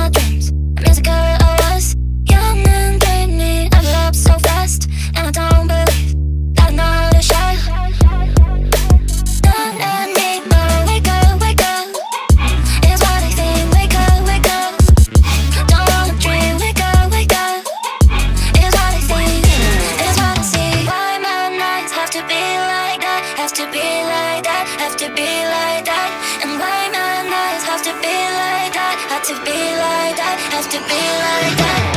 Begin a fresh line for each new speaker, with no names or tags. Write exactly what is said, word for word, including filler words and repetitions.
my dreams. A musical I was young and dreamy. I grew up so fast, and I don't believe that I'm not a shy. Don't let me but wake up, wake up. It's what I think. Wake up, wake up. Don't wanna dream. Wake up, wake up. It's what I think. It's what I see. Why my nights have to be like that? Have to be like that. Have to be like that. And why my nights have to be like that? Have to be like that. Have to be like that.